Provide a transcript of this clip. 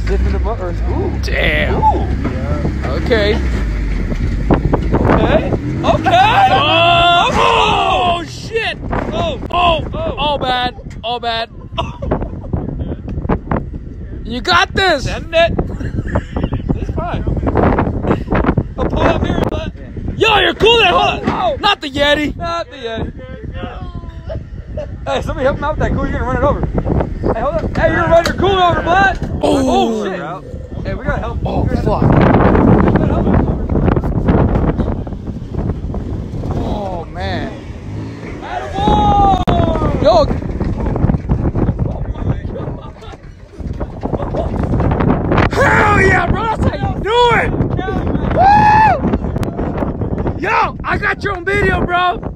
Dip in the butt or ooh. Damn. Ooh. Okay. Okay. Okay. Oh shit. Oh, all bad. All bad. You got this. Send it. It's fine. I'll pull up here, but Yo, you're cool there. Hold on. Not the Yeti. not the end. Hey, somebody help him out with that cool. You're gonna run it over. Hey, hold up. Hey, you're gonna run your cool over, bud. Oh. Shit. Hey, we gotta help. Oh, We gotta fuck. help. Oh, man. Attaboy! Yo. Hell yeah, bro. That's how you do it. Woo! Yo, I got you on video, bro.